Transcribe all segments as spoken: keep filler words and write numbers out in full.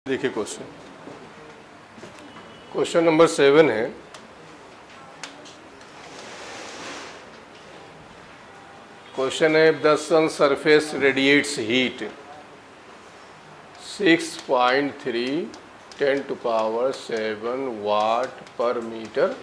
देखिए question question number seven है। Question है the sun surface radiates heat six point three ten to power seven watt per metre.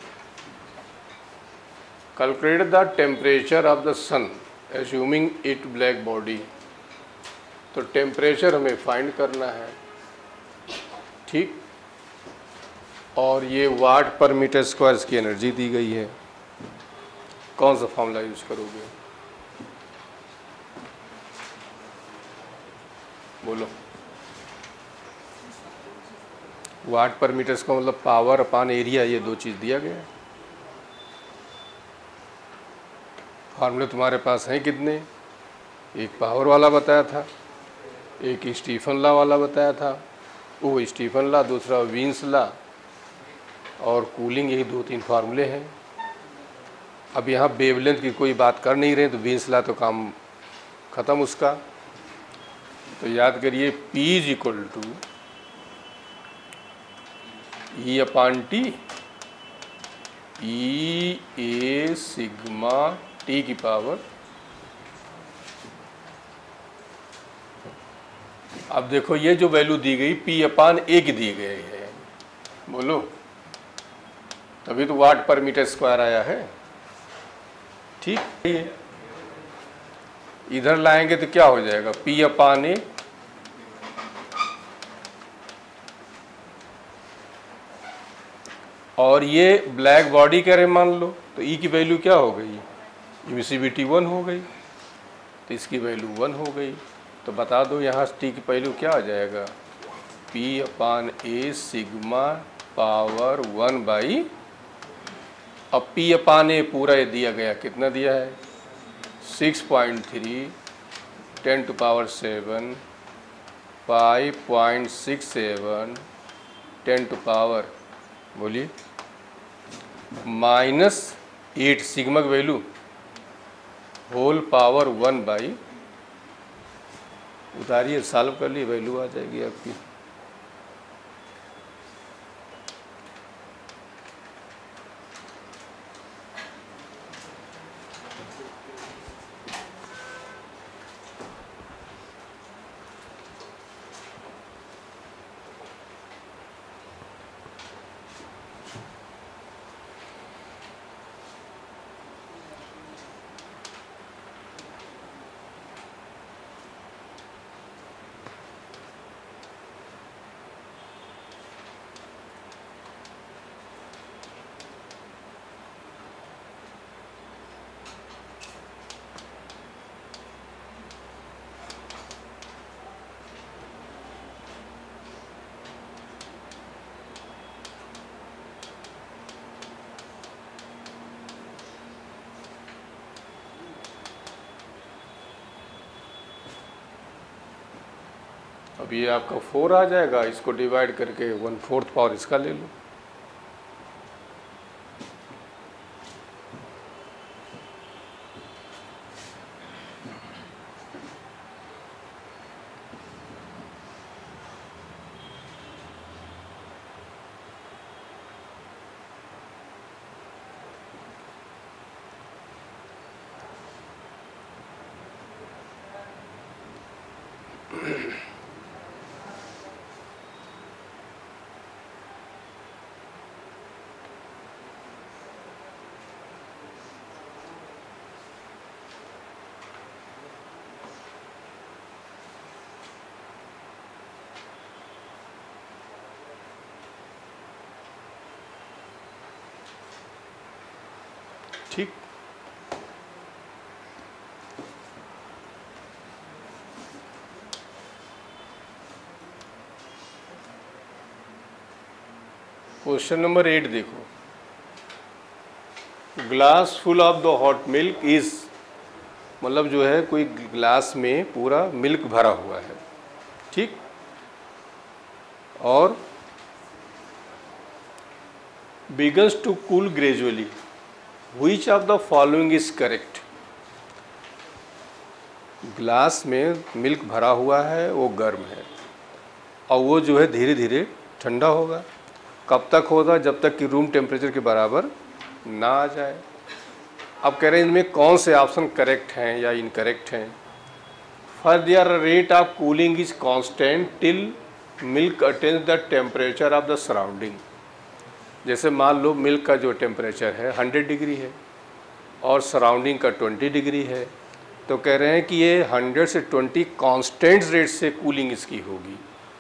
Calculate the temperature of the sun assuming it black body. तो temperature हमें find करना है, ठीक। और ये watt per metre square इसकी energy दी गई है। कौन सा फॉर्मूला यूज करोगे? बोलो। वाट पर मीटर का मतलब पावर अपान एरिया, ये दो चीज़ दिया गया है। फार्मूले तुम्हारे पास हैं कितने? एक पावर वाला बताया था, एक स्टीफन लॉ वाला बताया था, वो स्टीफन लॉ, दूसरा वीन्स लॉ और कूलिंग, यही दो तीन फार्मूले हैं। अब यहाँ वेवलेंथ की कोई बात कर नहीं रहे, तो वीन्स लॉ तो काम ख़त्म उसका। तो याद करिए P is equal to e upon T, e A sigma T की पावर। अब देखो ये जो वैल्यू दी गई P अपान ए की दी गई है, बोलो, तभी तो वाट पर मीटर स्क्वायर आया है, ठीक है। इधर लाएंगे तो क्या हो जाएगा? P अपान ए और ये ब्लैक बॉडी कह रहे मान लो, तो E की वैल्यू क्या हो गई? इमिसिविटी वन हो गई, तो इसकी वैल्यू वन हो गई। तो बता दो यहाँ टी की वैल्यू क्या आ जाएगा? P upon A sigma power one by, अब P अपान ए पूरा ये दिया गया, कितना दिया है? Six point three ten to power seven five point six seven ten to power, बोलिए, माइनस एट सिग्मा की value whole power one by, उतारिए, सॉल्व कर लिए, वैल्यू आ जाएगी आपकी। अब ये आपका फोर आ जाएगा, इसको डिवाइड करके वन फोर्थ पावर इसका ले लो। ठीक। क्वेश्चन नंबर एट देखो। Glass full of the hot milk is, मतलब जो है कोई ग्लास में पूरा मिल्क भरा हुआ है, ठीक। और begins to cool gradually, which of the following is correct. Glass में मिल्क भरा हुआ है, वो गर्म है, और वो जो है धीरे धीरे ठंडा होगा। कब तक होगा? जब तक कि रूम टेम्परेचर के बराबर ना आ जाए। अब कह रहे हैं इनमें कौन से ऑप्शन करेक्ट हैं या इनकरेक्ट हैं। For their rate of cooling is constant till milk attains the temperature of the surrounding. जैसे मान लो मिल्क का जो टेम्परेचर है हंड्रेड डिग्री है और सराउंडिंग का ट्वेंटी डिग्री है, तो कह रहे हैं कि ये हंड्रेड से ट्वेंटी कांस्टेंट रेट से कूलिंग इसकी होगी।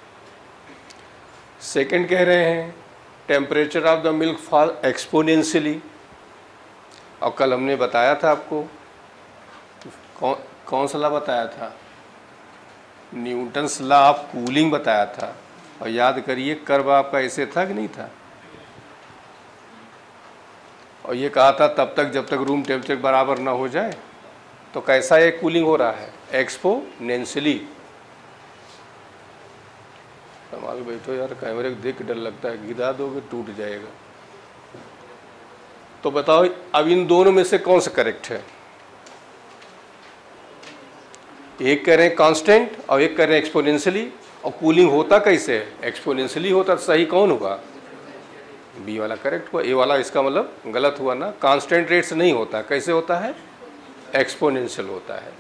सेकंड कह रहे हैं temperature of the milk fall exponentially. और कल हमने बताया था आपको, कौन कौन सा लॉ बताया था? न्यूटन्स लॉ ऑफ कूलिंग बताया था। और याद करिए कर्व आपका ऐसे था कि नहीं था? और ये कहा था तब तक जब तक रूम टेम्परेचर बराबर ना हो जाए। तो कैसा ये कूलिंग हो रहा है? एक्सपोनेंशियली। संभाल बैठो यार, कैमरे को देख के डर लगता है, गिरा दोगे टूट जाएगा। तो बताओ अब इन दोनों में से कौन सा करेक्ट है? एक कह रहे हैं कांस्टेंट और एक कह रहे हैं एक्सपोनेंशियली। और कूलिंग होता कैसे है? एक्सपोनेंशियली होता। तो सही कौन होगा? बी वाला करेक्ट हुआ। ए वाला इसका मतलब गलत हुआ ना। कांस्टेंट रेट से नहीं होता। कैसे होता है? एक्सपोनेंशियल होता है।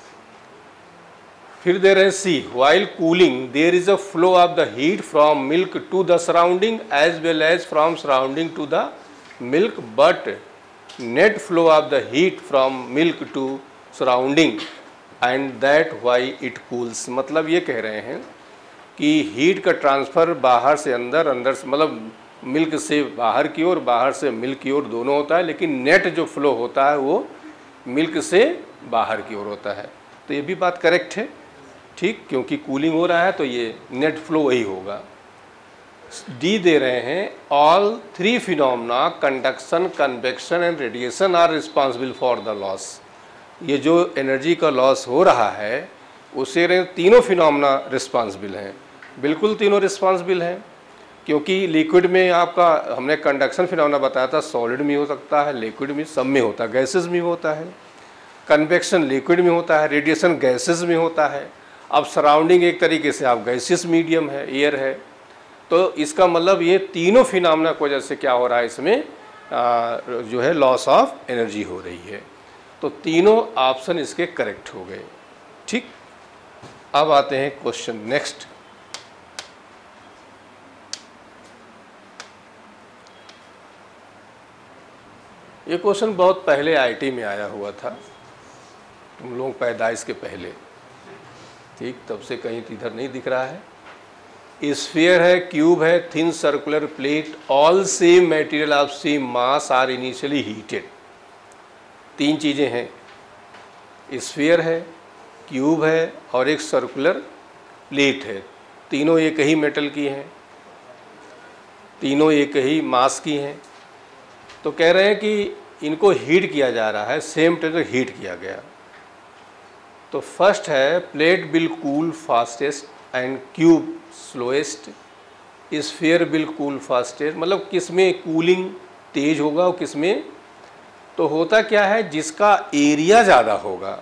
फिर दे रहे हैं C, while cooling there is a flow of the heat from milk to the surrounding as well as from surrounding to the milk, but net flow of the heat from milk to surrounding and that why it cools. मतलब ये कह रहे हैं कि heat का transfer बाहर से अंदर, अंदर से मतलब मिल्क से बाहर की ओर, बाहर से मिल्क की ओर दोनों होता है, लेकिन नेट जो फ्लो होता है वो मिल्क से बाहर की ओर होता है। तो ये भी बात करेक्ट है, ठीक, क्योंकि कूलिंग हो रहा है तो ये नेट फ्लो वही होगा। डी दे रहे हैं all three phenomena conduction, convection and radiation are responsible for the loss. ये जो एनर्जी का लॉस हो रहा है उससे तीनों फिनोमेना रिस्पॉन्सिबल हैं। बिल्कुल तीनों रिस्पॉन्सिबल हैं, क्योंकि लिक्विड में आपका हमने कंडक्शन फिनोमेना बताया था, सॉलिड में हो सकता है, लिक्विड में, सब में होता है, गैसेस में होता है। कन्वेक्शन लिक्विड में होता है, रेडिएशन गैसेस में होता है। अब सराउंडिंग एक तरीके से आप गैसियस मीडियम है, एयर है। तो इसका मतलब ये तीनों फिनोमेना की वजह से क्या हो रहा है, इसमें आ, जो है लॉस ऑफ एनर्जी हो रही है। तो तीनों ऑप्शन इसके करेक्ट हो गए, ठीक। अब आते हैं क्वेश्चन नेक्स्ट। ये क्वेश्चन बहुत पहले आईटी में आया हुआ था, तुम लोग पैदाइश के पहले, ठीक, तब से कहीं इधर नहीं दिख रहा है। स्फीयर है, क्यूब है, thin circular plate, all same material of same mass are initially heated. तीन चीज़ें हैं, स्फीयर है, क्यूब है और एक सर्कुलर प्लेट है। तीनों एक ही मेटल की हैं, तीनों एक ही मास की हैं। तो कह रहे हैं कि इनको हीट किया जा रहा है, सेम टेम्परेचर हीट किया गया। तो फर्स्ट है plate will cool fastest and cube slowest. Sphere will cool fastest, मतलब किस में कूलिंग तेज होगा और किस में, तो होता क्या है जिसका एरिया ज़्यादा होगा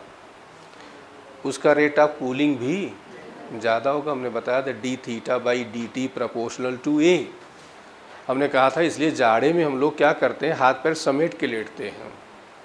उसका रेट ऑफ कूलिंग भी ज़्यादा होगा। हमने बताया था d theta by d t proportional to A. हमने कहा था इसलिए जाड़े में हम लोग क्या करते हैं, हाथ पैर समेट के लेटते हैं।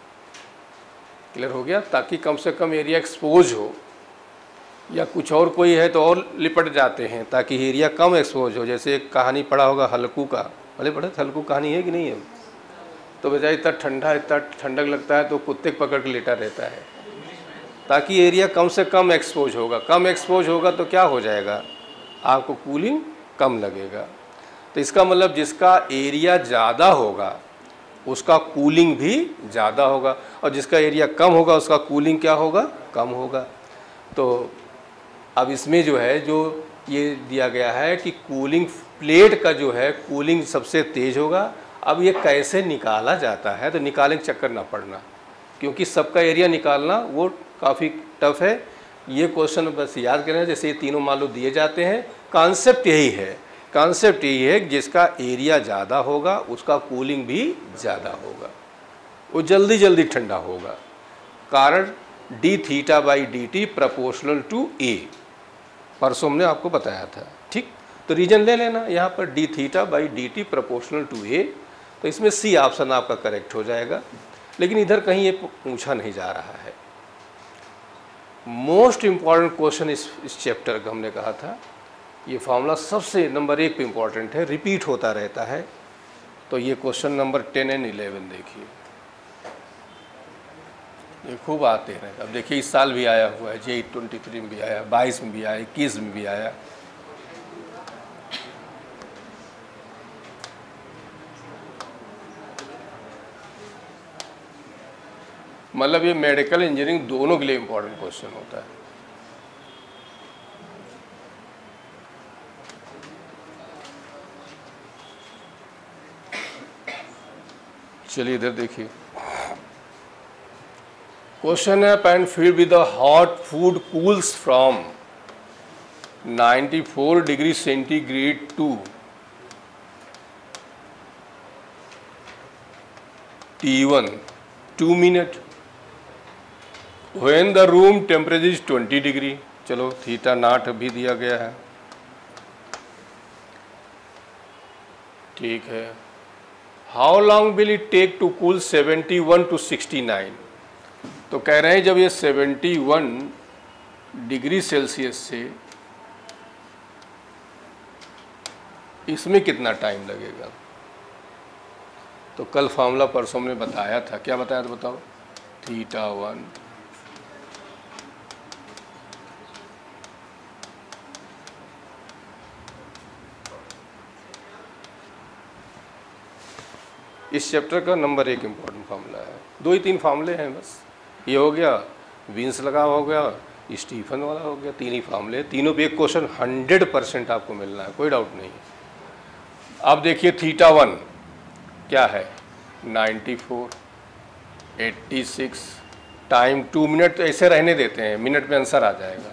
क्लियर हो गया, ताकि कम से कम एरिया एक्सपोज हो, या कुछ और कोई है तो और लिपट जाते हैं ताकि एरिया कम एक्सपोज हो। जैसे एक कहानी पढ़ा होगा हल्कू का, भले पढ़े हल्कू कहानी है कि नहीं है, तो बेचारा इतना ठंडा, इतना ठंडक लगता है तो कुत्ते को पकड़ के लेटा रहता है ताकि एरिया कम से कम एक्सपोज होगा। कम एक्सपोज होगा तो क्या हो जाएगा, आपको कूलिंग कम लगेगा। तो इसका मतलब जिसका एरिया ज़्यादा होगा उसका कूलिंग भी ज़्यादा होगा, और जिसका एरिया कम होगा उसका कूलिंग क्या होगा, कम होगा। तो अब इसमें जो है जो ये दिया गया है कि कूलिंग प्लेट का जो है कूलिंग सबसे तेज़ होगा। अब ये कैसे निकाला जाता है, तो निकालने के चक्कर ना पड़ना, क्योंकि सबका एरिया निकालना वो काफ़ी टफ है। ये क्वेश्चन बस याद करें, जैसे ये तीनों मान लो दिए जाते हैं, कॉन्सेप्ट यही है, कॉन्सेप्ट यही है कि जिसका एरिया ज़्यादा होगा उसका कूलिंग भी ज़्यादा होगा, वो जल्दी जल्दी ठंडा होगा। कारण d theta by d t proportional to A, परसों हमने आपको बताया था, ठीक। तो रीजन ले लेना यहाँ पर d theta by d t proportional to A, तो इसमें सी ऑप्शन आपका करेक्ट हो जाएगा। लेकिन इधर कहीं ये पूछा नहीं जा रहा है। मोस्ट इम्पॉर्टेंट क्वेश्चन इस इस चैप्टर का हमने कहा था, ये फॉर्मूला सबसे नंबर एक पे इम्पॉर्टेंट है, रिपीट होता रहता है। तो ये question number ten and eleven देखिए, ये खूब आते हैं। अब देखिए इस साल भी आया हुआ है, जे ट्वेंटी थ्री में भी आया, बाईस में भी आया, इक्कीस में भी आया। मतलब ये मेडिकल इंजीनियरिंग दोनों के लिए इम्पोर्टेंट क्वेश्चन होता है। चलिए इधर देखिए, क्वेश्चन है pan filled with the hot food cools from ninety four degree centigrade to t one two minute when the room temperature is twenty degree. चलो थीटा नाट भी दिया गया है, ठीक है। How long will it take to cool seventy one to sixty nine. तो कह रहे हैं जब ये सेवेंटी वन डिग्री सेल्सियस से इसमें कितना टाइम लगेगा। तो कल फार्मूला परसों हमने बताया था, क्या बताया था बताओ, थीटा वन इस चैप्टर का नंबर एक इम्पॉर्टेंट फार्मूला है। दो ही तीन फार्मूले हैं बस, ये हो गया, विंस लगा हो गया, स्टीफन वाला हो गया, तीन ही फार्मूले, तीनों पे एक क्वेश्चन हंड्रेड परसेंट आपको मिलना है, कोई डाउट नहीं। अब देखिए थीटा वन क्या है, ninety four, eighty six, time two minute, तो ऐसे रहने देते हैं, मिनट में आंसर आ जाएगा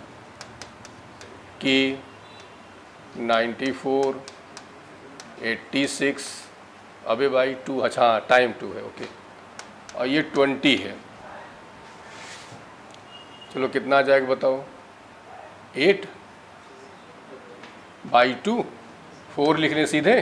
कि नाइंटी फोर, एट्टी सिक्स, अबे भाई टू, अच्छा टाइम टू है, ओके, और ये ट्वेंटी है। चलो कितना आ जाएगा बताओ, एट बाई टू, फोर लिखने सीधे।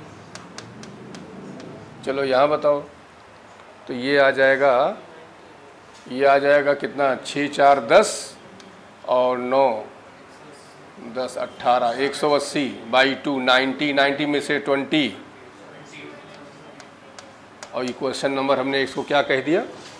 चलो यहाँ बताओ, तो ये आ जाएगा, ये आ जाएगा कितना, छः चार दस और नौ दस अट्ठारह, एक सौ अस्सी बाई टू, नाइन्टी, नाइन्टी में से ट्वेंटी, और ये क्वेश्चन नंबर हमने इसको क्या कह दिया।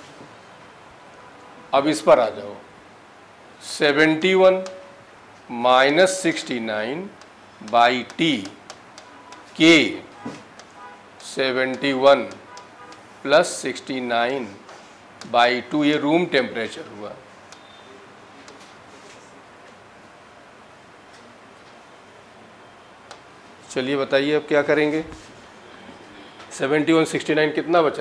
अब इस पर आ जाओ, seventy one minus sixty nine by T के seventy one plus sixty nine by two, ये रूम टेम्परेचर हुआ। चलिए बताइए अब क्या करेंगे। सेवेंटी वन सिक्सटी नाइन कितना बचा,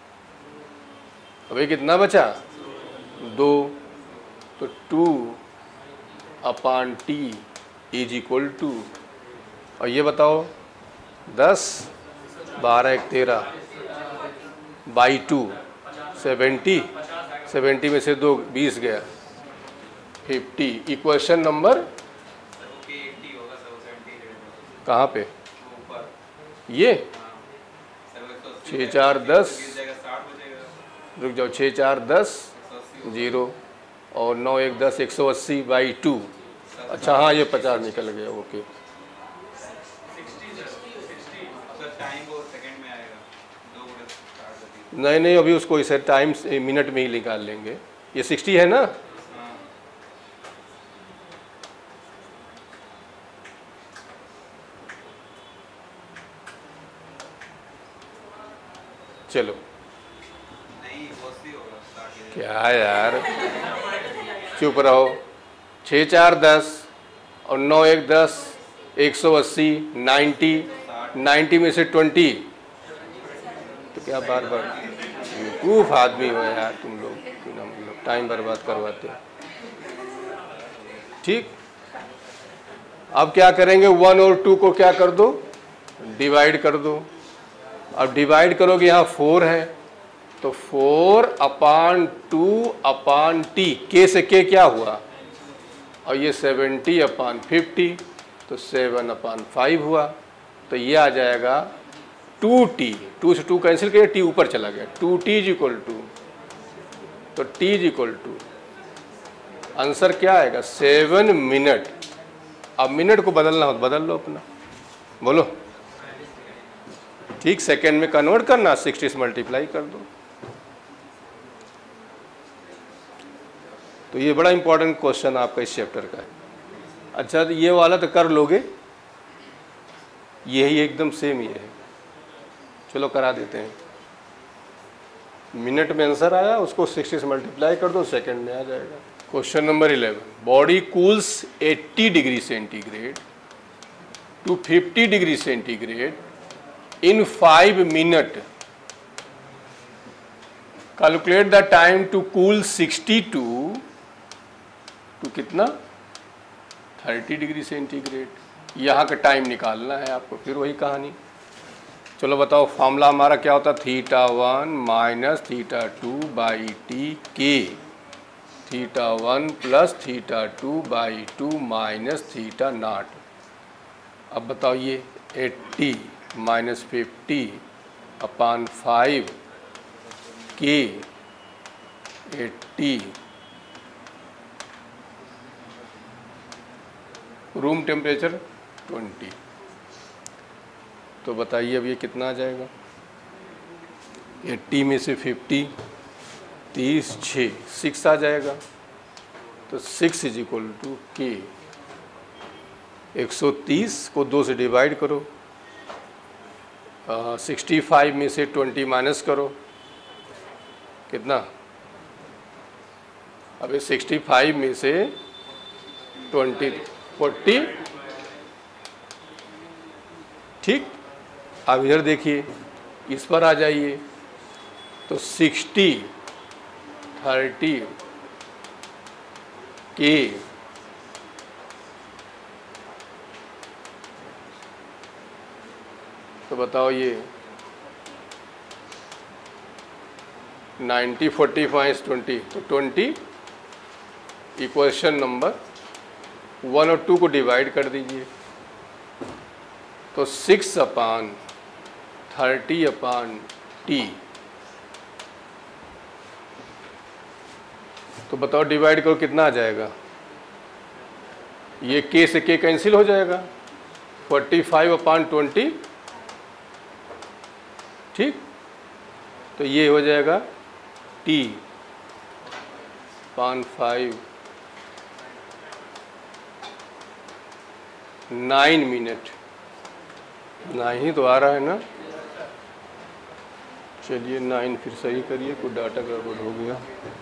अभी कितना बचा, दो, तो two upon T is equal to, और ये बताओ दस, बारह एक तेरह बाई टू, सेवेंटी, सेवेंटी में से दो बीस गया, फिफ्टी। इक्वेशन नंबर कहाँ पे, ये छः चार दस, रुक जाओ, छः चार दस जीरो और नौ एक दस, एक सौ अस्सी बाई टू, अच्छा हाँ ये पचास निकल गया, ओके। नहीं नहीं अभी उसको इसे टाइम मिनट में ही निकाल लेंगे, ये सिक्सटी है ना। चलो क्या यार, चुप रहो, छः चार दस और नौ एक दस, एक सौ अस्सी, नाइन्टी, नाइन्टी में से ट्वेंटी, तो क्या बार बार बेवकूफ़ आदमी हो यार तुम लोग, मतलब टाइम बर्बाद करवाते। ठीक, अब क्या करेंगे, वन और टू को क्या कर दो, डिवाइड कर दो। अब डिवाइड करोगे, यहाँ फोर है तो four upon two upon T, के से के क्या हुआ, और ये सेवेंटी अपान फिफ्टी, तो सेवन अपान फाइव हुआ, तो ये आ जाएगा टू टी, टू से टू कैंसिल किया, टी ऊपर चला गया, two T is equal to, तो T is equal to answer क्या आएगा सेवन मिनट। अब मिनट को बदलना हो तो बदल लो अपना, बोलो ठीक, सेकेंड में कन्वर्ट करना, सिक्सटी से मल्टीप्लाई कर दो। तो ये बड़ा इंपॉर्टेंट क्वेश्चन आपका इस चैप्टर का है। अच्छा तो ये वाला तो कर लोगे, यही एकदम सेम ये है, चलो करा देते हैं। मिनट में आंसर आया, उसको सिक्सटी से मल्टीप्लाई कर दो, सेकंड में आ जाएगा। Question number eleven, body cools eighty degree centigrade to fifty degree centigrade in five minute, calculate the time to cool sixty to to कितना थर्टी डिग्री सेंटीग्रेड। यहाँ का टाइम निकालना है आपको, फिर वही कहानी। चलो बताओ, फॉर्मूला हमारा क्या होता है, theta one minus theta two by T के, theta one plus theta two by two minus theta naught. अब बताओ ये eighty minus fifty upon five के एट्टी, रूम टेम्परेचर ट्वेंटी, तो बताइए अब ये कितना आ जाएगा। एट्टी में से फिफ्टी, तीस, छः, सिक्स आ जाएगा, तो सिक्स इज इक्वल टू के, एक सौ तीस को दो से डिवाइड करो, सिक्सटी फाइव में से ट्वेंटी माइनस करो, कितना, अभी सिक्सटी फाइव में से ट्वेंटी, फोर्टी, ठीक। अब इधर देखिए, इस पर आ जाइए, तो सिक्सटी थर्टी के तो बताओ ये नाइन्टी फोर्टी फाइव ट्वेंटी, तो ट्वेंटी इक्वेशन नंबर वन और टू को डिवाइड कर दीजिए, तो six upon thirty upon T, तो बताओ डिवाइड करो कितना आ जाएगा। ये के से के कैंसिल हो जाएगा, फोर्टी फाइव अपान ट्वेंटी, ठीक, तो ये हो जाएगा T upon five, nine minute, nine ही तो आ रहा है ना, चलिए नाइन फिर सही करिए, कुछ डाटा गड़बड़ हो गया।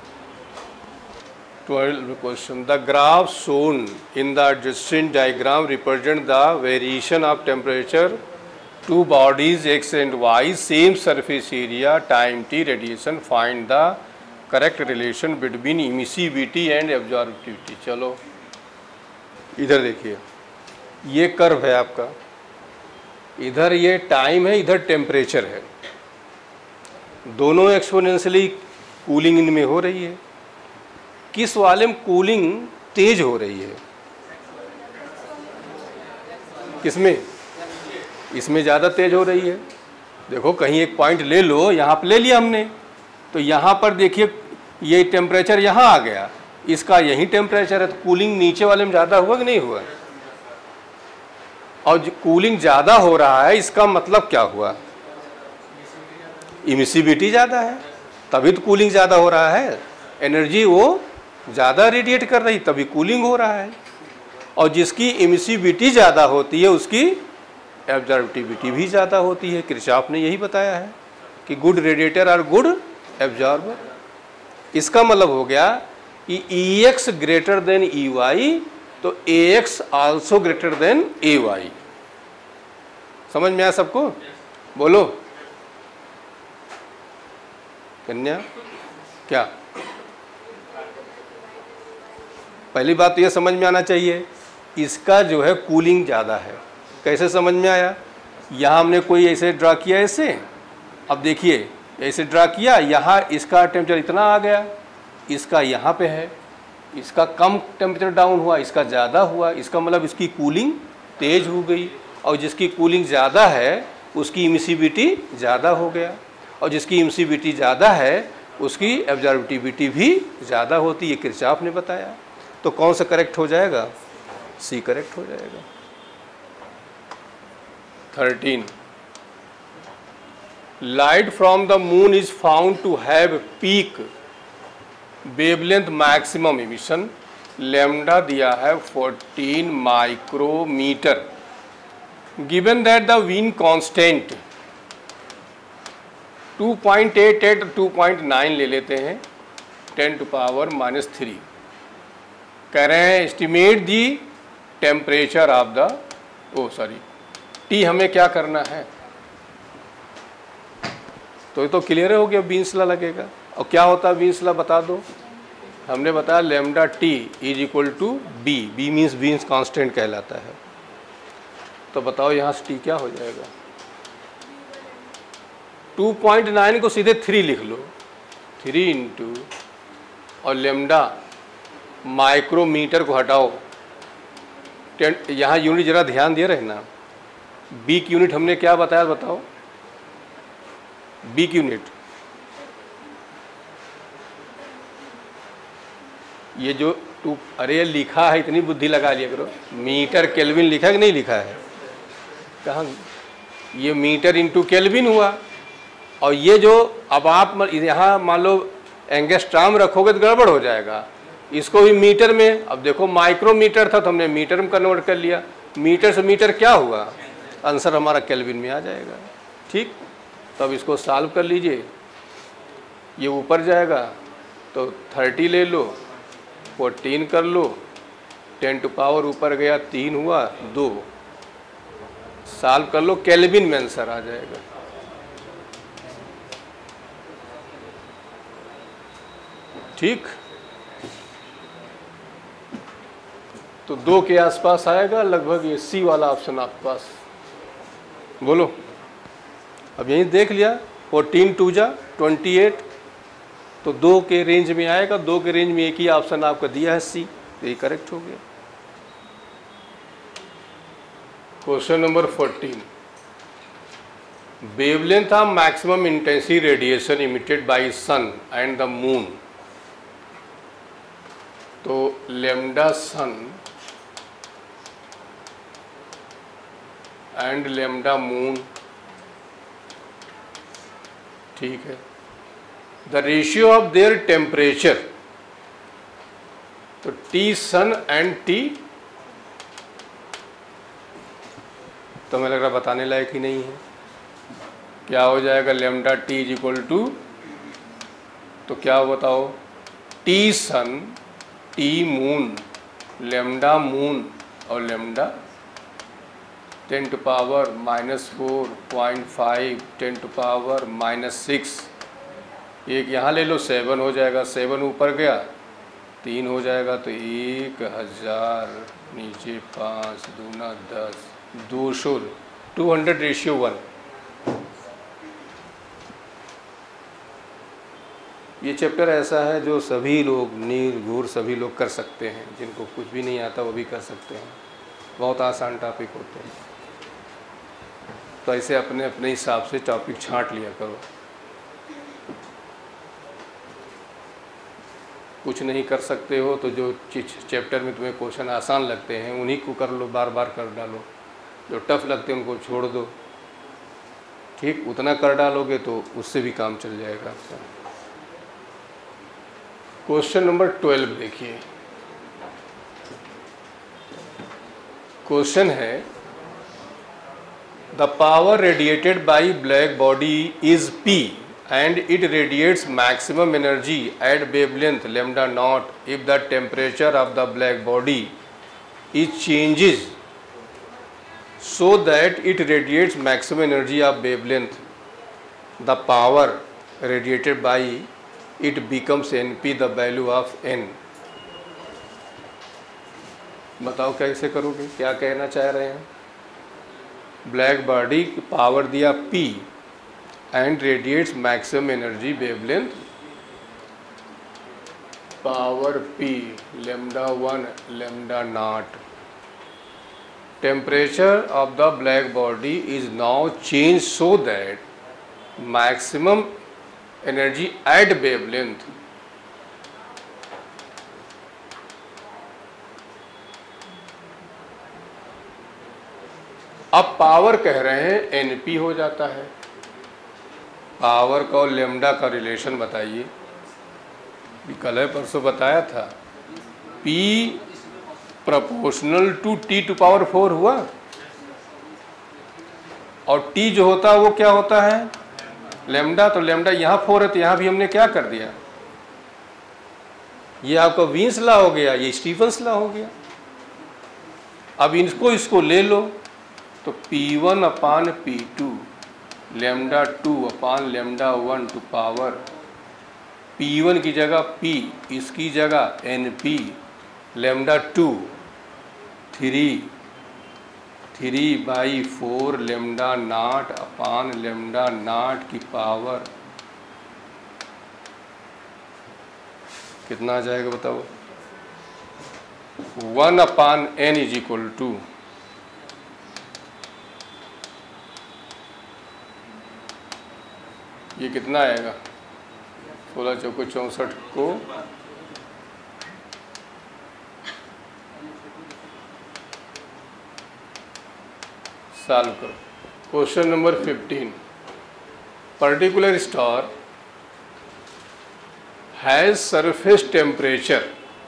Twelve question, the graph shown in the adjacent diagram represent the variation of temperature two bodies X and Y, same surface area, time T, radiation, find the correct relation between emissivity and absorptivity. चलो इधर देखिए, ये curve है आपका, इधर ये time है, इधर टेम्परेचर है, दोनों एक्सपोनेंशियली कूलिंग इनमें हो रही है। किस वाले में कूलिंग तेज हो रही है, किसमें, इसमें ज़्यादा तेज हो रही है। देखो कहीं एक पॉइंट ले लो, यहाँ पर ले लिया हमने, तो यहाँ पर देखिए ये टेम्परेचर यहाँ आ गया, इसका यही टेम्परेचर है, तो कूलिंग नीचे वाले में ज़्यादा हुआ कि नहीं हुआ। और जो कूलिंग ज़्यादा हो रहा है, इसका मतलब क्या हुआ, इमिसिविटी ज़्यादा है, तभी तो कूलिंग ज़्यादा हो रहा है, एनर्जी वो ज़्यादा रेडिएट कर रही, तभी कूलिंग हो रहा है। और जिसकी इमिसिविटी ज़्यादा होती है उसकी एब्जॉर्बिविटी भी ज़्यादा होती है। किरचॉफ ने यही बताया है कि good radiator are good absorber. इसका मतलब हो गया कि E X greater than E Y, तो A X also greater than A Y. समझ में आया सबको, बोलो कन्या क्या। पहली बात तो ये समझ में आना चाहिए, इसका जो है कूलिंग ज़्यादा है। कैसे समझ में आया, यहाँ हमने कोई ऐसे ड्रा किया ऐसे, अब देखिए ऐसे ड्रा किया, यहाँ इसका टेम्परेचर इतना आ गया, इसका यहाँ पे है, इसका कम टेम्परेचर डाउन हुआ, इसका ज़्यादा हुआ, इसका मतलब इसकी कूलिंग तेज हो गई, और जिसकी कूलिंग ज़्यादा है उसकी इमिसिविटी ज़्यादा हो गया, और जिसकी इमिसिविटी ज़्यादा है उसकी एब्जॉर्बिटिविटी भी ज़्यादा होती है। ये किरचॉफ ने बताया। तो कौन सा करेक्ट हो जाएगा? सी करेक्ट हो जाएगा। Thirteen, light from the moon is found to have peak wavelength maximum emission, lambda दिया है fourteen micrometer, given that the Wien constant two point eight eight two point nine ले लेते हैं, ten to power minus three. कह रहे हैं estimate the temperature of the, oh sorry T हमें क्या करना है, तो ये तो क्लियर हो गया, बीन्स ला लगेगा। और क्या होता है बीन्स ला बता दो। हमने बताया lambda T is equal to B, B means Wien's constant कहलाता है। तो बताओ यहाँ से टी क्या हो जाएगा? टू पॉइंट नाइन को सीधे थ्री लिख लो, थ्री इंटू और लेमडा माइक्रोमीटर को हटाओ, टेन, यहाँ यूनिट जरा ध्यान दे रहे ना। बी की यूनिट हमने क्या बताया बताओ? बी की यूनिट ये जो टू, अरे लिखा है, इतनी बुद्धि लगा लिया करो, मीटर केल्विन लिखा है कि नहीं लिखा है? कहाँ? ये मीटर इंटू केल्विन हुआ। और ये जो अब आप यहाँ मान लो एंगस्ट्राम रखोगे तो गड़बड़ हो जाएगा, इसको भी मीटर में, अब देखो माइक्रोमीटर था तो हमने मीटर में कन्वर्ट कर लिया, मीटर से मीटर क्या हुआ, आंसर हमारा केल्विन में आ जाएगा। ठीक, तो अब इसको सॉल्व कर लीजिए, ये ऊपर जाएगा तो थर्टी ले लो, फोर्टीन कर लो, टेन टू पावर ऊपर गया तीन हुआ, दो, सॉल्व कर लो, केल्विन में आंसर आ जाएगा। ठीक, तो दो के आसपास आएगा लगभग, ये सी वाला ऑप्शन आपके पास। बोलो, अब यही देख लिया, फोर्टीन टू जा ट्वेंटी एट, तो दो के रेंज में आएगा, दो के रेंज में एक ही ऑप्शन आपका दिया है सी, यही करेक्ट हो गया। Question number fourteen, wavelength of maximum intensity radiation emitted by sun and the moon. तो lambda sun and lambda moon, ठीक है, the ratio of their temperature, तो टी सन एंड टी, तो हमें लग रहा बताने लायक ही नहीं है। क्या हो जाएगा? Lambda T is equal to, तो क्या बताओ, T sun T moon, lambda moon और lambda ten to power minus four point five, ten to power minus six, एक यहाँ ले लो, सेवन हो जाएगा, सेवन ऊपर गया तीन हो जाएगा, तो एक हज़ार नीचे पाँच दूना दस, दो सौ, टू हंड्रेड रेशियो वन। ये चैप्टर ऐसा है जो सभी लोग, नीर घूर सभी लोग कर सकते हैं, जिनको कुछ भी नहीं आता वो भी कर सकते हैं, बहुत आसान टॉपिक होते हैं। तो ऐसे अपने अपने हिसाब से टॉपिक छांट लिया करो। कुछ नहीं कर सकते हो तो जो चैप्टर में तुम्हें क्वेश्चन आसान लगते हैं उन्हीं को कर लो, बार बार कर डालो, जो टफ लगते हैं उनको छोड़ दो। ठीक, उतना कर डालोगे तो उससे भी काम चल जाएगा आपका। क्वेश्चन नंबर ट्वेल्व देखिए, क्वेश्चन है the power radiated by black body is P and it radiates maximum energy at wavelength lambda naught if the temperature of the black body is changes so that it radiates maximum energy of wavelength, the power radiated by it becomes Np, the value of N। बताओ कैसे करोगे, क्या कहना चाह रहे हैं? Black body की power दिया P and radiates maximum energy wavelength, power P, lambda one lambda naught, temperature of the black body is now change so that maximum energy at wavelength अब पावर कह रहे हैं एनपी हो जाता है। Power का और लेमडा का रिलेशन बताइए। कल है परसों बताया था, P proportional to T to power four हुआ, और T जो होता है वो क्या होता है, लेमडा। तो लेमडा यहाँ फोर है तो यहाँ भी हमने क्या कर दिया, ये आपका वीन्स लॉ हो गया, ये स्टीफन्स लॉ हो गया। अब इनको इसको ले लो तो P one upon P two lambda two upon lambda one to power P one की जगह P, इसकी जगह N P, lambda two three three by four lambda naught upon lambda naught की पावर कितना आ जाएगा बताओ, one upon N is equal to ये कितना आएगा, सोलह चौको चौंसठ को सॉल्व करो। Question number fifteen, particular star has surface temperature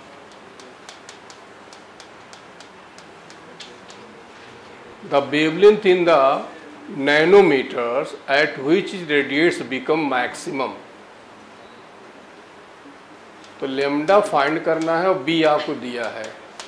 the wavelength in the nanometers at which radiates become maximum। तो लेमडा फाइंड करना है और बी आपको दिया है,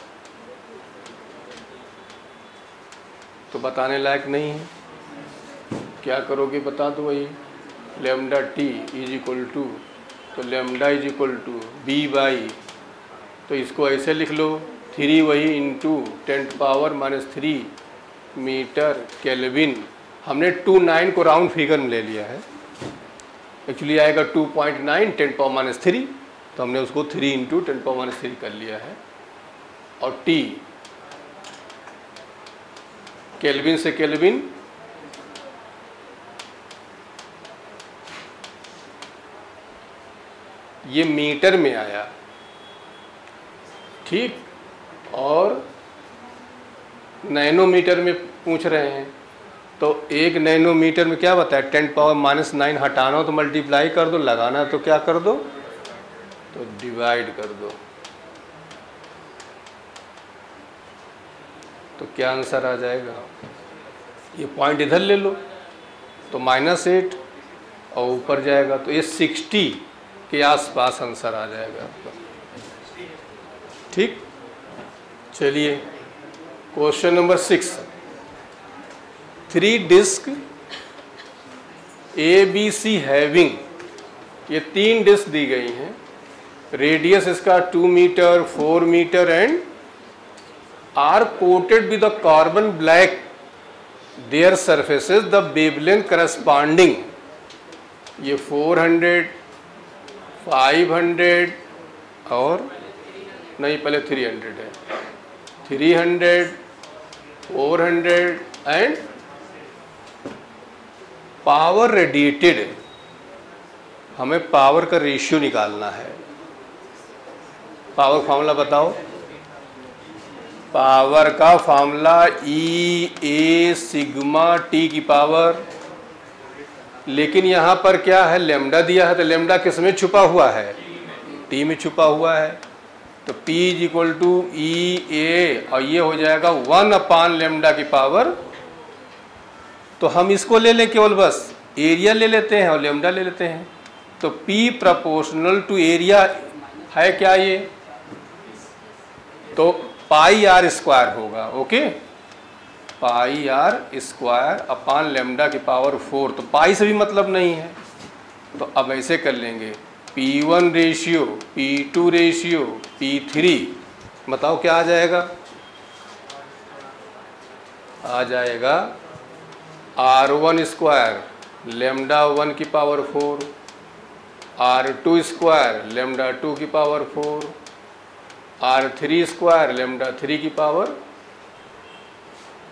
तो बताने लायक नहीं है। क्या करोगे बता दो, वही lambda T is equal to, तो lambda is equal to B by, तो इसको ऐसे लिख लो थ्री वही into ten power minus three meter kelvin. हमने टू नाइन को राउंड फिगर में ले लिया है, एक्चुअली आएगा two point nine ten power minus three, तो हमने उसको three into ten power minus three कर लिया है। और टी केल्विन से केल्विन ये मीटर में आया, ठीक, और नैनोमीटर में पूछ रहे हैं, तो एक नैनोमीटर में क्या बताया, टेन पावर माइनस नाइन हटाना हो तो मल्टीप्लाई कर दो, लगाना तो क्या कर दो, तो डिवाइड कर दो। तो क्या आंसर आ जाएगा, ये पॉइंट इधर ले लो तो माइनस एट और ऊपर जाएगा तो ये सिक्सटी के आसपास आंसर आ जाएगा आपका। ठीक, चलिए question number six, three disc A B C having, ये तीन डिस्क दी गई हैं, रेडियस इसका two meter four meter and are coated with the carbon black, their surfaces the wavelength corresponding, ये फोर हंड्रेड फाइव हंड्रेड और नहीं पहले थ्री हंड्रेड है, three hundred four hundred and power radiated, हमें पावर का ratio निकालना है। Power formula बताओ, पावर का formula E A sigma T की पावर, लेकिन यहाँ पर क्या है, लेमडा दिया है, तो लेमडा किस में छुपा हुआ है, टी में छुपा हुआ है, तो P is equal to E A, और ये हो जाएगा वन अपान लेमडा की पावर। तो हम इसको ले लें, केवल बस एरिया ले लेते हैं और लेमडा ले लेते हैं, तो P प्रोपोर्शनल टू एरिया है क्या ये, तो पाई आर स्क्वायर होगा, okay, pi R square upon lambda की पावर फोर, तो पाई से भी मतलब नहीं है, तो अब ऐसे कर लेंगे P one ratio P two ratio P three, बताओ क्या आ जाएगा, आ जाएगा R one square lambda one की power four, R two square lambda two की power four, R three square lambda three की पावर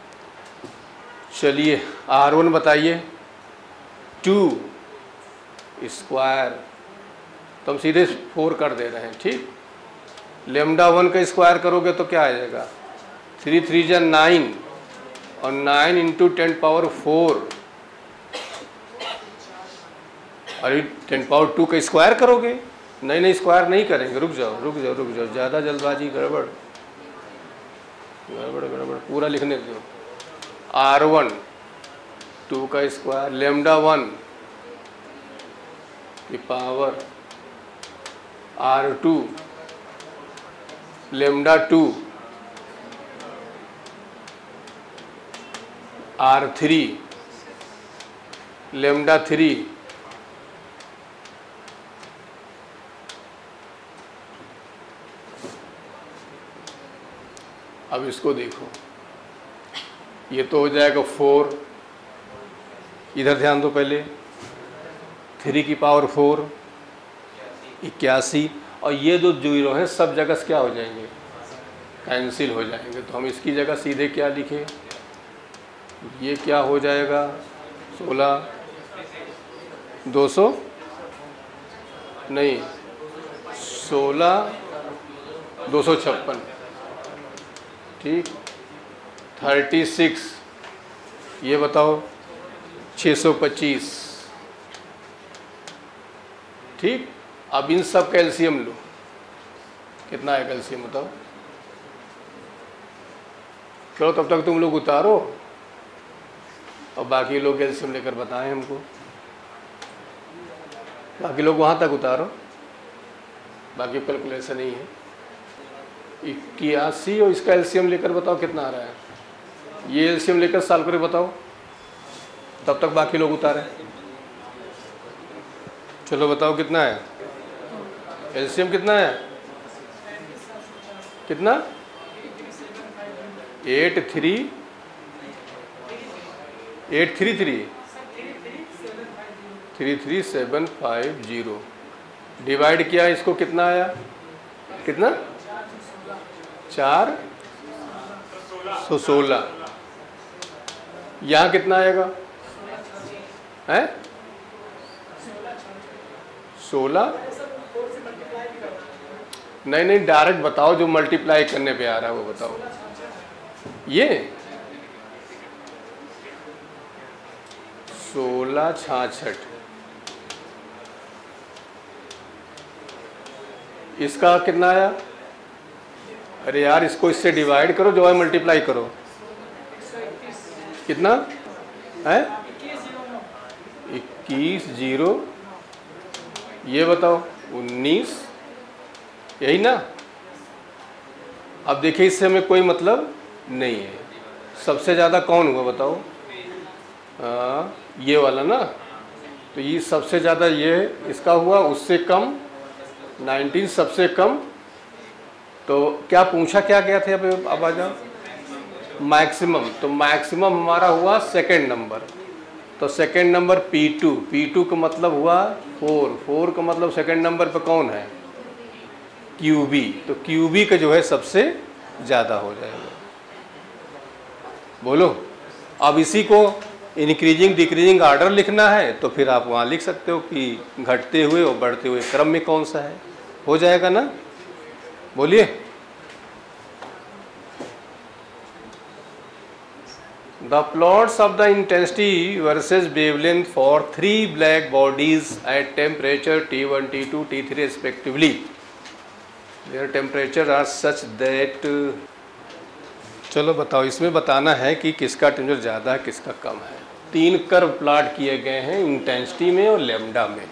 चलिए आर वन बताइए, टू स्क्वायर, तो हम सीधे फोर कर दे रहे हैं। ठीक, लेमडा वन का स्क्वायर करोगे तो क्या आ जाएगा, थ्री थ्री जा नाइन, और nine into ten power four, अरे टेन पावर टू का स्क्वायर करोगे, नहीं नहीं स्क्वायर नहीं करेंगे, रुक जाओ रुक जाओ रुक जाओ, ज़्यादा जल्दबाजी, गड़बड़ गड़बड़ गड़बड़, पूरा लिखने दो। आर वन टू का स्क्वायर, लेमडा वन की power R two, lambda two R three, lambda three अब इसको देखो, ये तो हो जाएगा फोर, इधर ध्यान दो पहले, थ्री की पावर फोर इक्यासी, और ये दो जीरो हैं सब जगह से क्या हो जाएंगे, कैंसिल हो जाएंगे। तो हम इसकी जगह सीधे क्या लिखे, ये क्या हो जाएगा, सोलह दो सौ नहीं सोलह दो सौ छप्पन, ठीक, थर्टी सिक्स, ये बताओ छः सौ पच्चीस। ठीक, अब इन सब का एलसीएम लो, कितना है एलसीएम बताओ। चलो तब तक तुम लोग उतारो और बाकी लोग एलसीएम लेकर बताएं हमको, बाकी लोग वहाँ तक उतारो, बाकी कैलकुलेशन ही है। इक्यासी और इसका एलसीएम लेकर बताओ कितना आ रहा है, ये एलसीएम लेकर साल कर बताओ, तब तक बाकी लोग उतारें। चलो बताओ कितना है एलसीएम, कितना है, कितना, eight three eight three three three three seven five zero, divide किया इसको कितना आया, कितना, चार सौ सोलह, यहाँ कितना आएगा, है सोलह, नहीं नहीं डायरेक्ट बताओ, जो मल्टीप्लाई करने पे आ रहा है वो बताओ। ये सोलह छाछठ, इसका कितना आया, अरे यार इसको इससे डिवाइड करो, जो है मल्टीप्लाई करो, कितना है, इक्कीस जीरो, ये बताओ उन्नीस, यही ना। अब देखिए इससे हमें कोई मतलब नहीं है, सबसे ज़्यादा कौन हुआ बताओ, आ, ये वाला ना, तो ये सबसे ज़्यादा ये इसका हुआ, उससे कम नाइनटीन सबसे कम। तो क्या पूछा क्या गया थे, अब अब आ जाओ, मैक्सिमम, तो मैक्सिमम हमारा हुआ सेकंड नंबर, तो second number P two, P two का मतलब हुआ फोर, फोर का मतलब सेकंड नंबर पे कौन है, क्यूबी, तो क्यूबी का जो है सबसे ज़्यादा हो जाएगा। बोलो, अब इसी को इंक्रीजिंग डिक्रीजिंग आर्डर लिखना है तो फिर आप वहाँ लिख सकते हो कि घटते हुए और बढ़ते हुए क्रम में कौन सा है, हो जाएगा ना। बोलिए, the plots of the intensity versus wavelength for three black bodies at temperature T one T two T three respectively, their temperature are such that, चलो बताओ, इसमें बताना है कि किसका टेम्परेचर ज़्यादा है किसका कम है। तीन कर्व प्लॉट किए गए हैं इंटेंसिटी में और लेमडा में,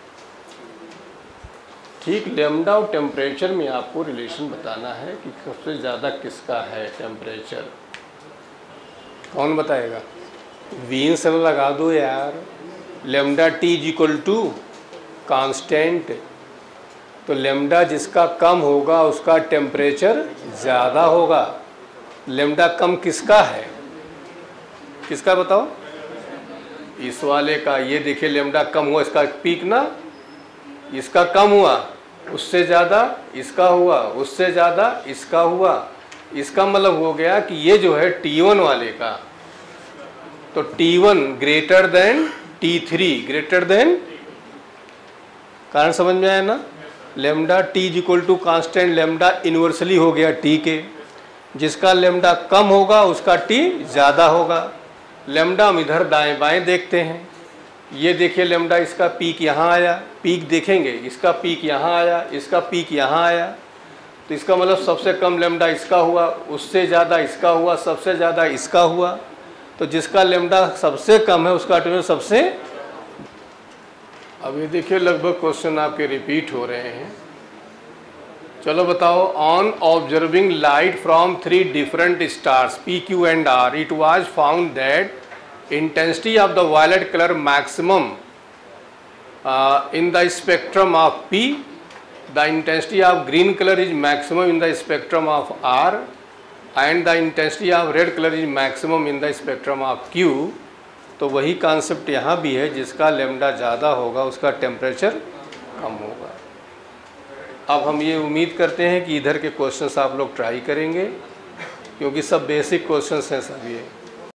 ठीक, लेमडा और टेम्परेचर में आपको रिलेशन बताना है कि सबसे ज़्यादा किसका है टेम्परेचर। कौन बताएगा, वीन से लगा दो यार, lambda T is equal to constant, तो लेमडा जिसका कम होगा उसका टेम्परेचर ज़्यादा होगा। लेमडा कम किसका है, किसका बताओ, इस वाले का, ये देखिए लेमडा कम हुआ, इसका पीक ना, इसका कम हुआ, उससे ज़्यादा इसका हुआ, उससे ज़्यादा इसका हुआ, इसका मतलब हो गया कि ये जो है टी वन वाले का तो T one greater than T three greater than, कारण समझ में आया ना, lambda T is equal to constant lambda inversely हो गया टी के, जिसका लेमडा कम होगा उसका टी ज़्यादा होगा। लेमडा हम इधर दाएं बाएं देखते हैं, ये देखिए लेमडा इसका पीक यहाँ आया, पीक देखेंगे इसका पीक यहाँ आया, इसका पीक यहाँ आया, तो इसका मतलब सबसे कम लेमडा इसका हुआ, उससे ज़्यादा इसका हुआ, सबसे ज़्यादा इसका हुआ, तो जिसका लेमडा सबसे कम है उसका टेम्परेचर सबसे। अब ये देखिए लगभग क्वेश्चन आपके रिपीट हो रहे हैं। चलो बताओ, on observing light from three different stars P Q and R, it was found that intensity of the violet color maximum uh, in the spectrum of P, the intensity of green color is maximum in the spectrum of R, and the intensity of red color is maximum in the spectrum of Q। तो वही concept यहाँ भी है, जिसका lambda ज़्यादा होगा उसका temperature कम होगा। अब हम ये उम्मीद करते हैं कि इधर के क्वेश्चंस आप लोग ट्राई करेंगे, क्योंकि सब बेसिक क्वेश्चंस हैं सब ये।